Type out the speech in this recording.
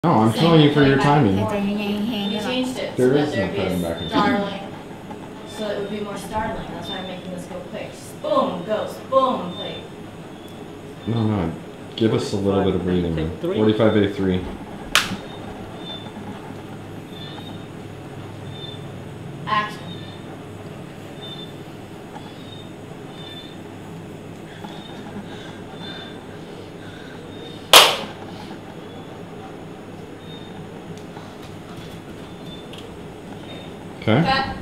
No, I'm telling you for your timing. You changed it There so is that there'd no be pattern a back and forth. startling. So it would be more startling. That's why I'm making this go quick. Just boom, goes, boom, plate. No. Give us a little bit of breathing room. 45A3. Action. Okay. Cut.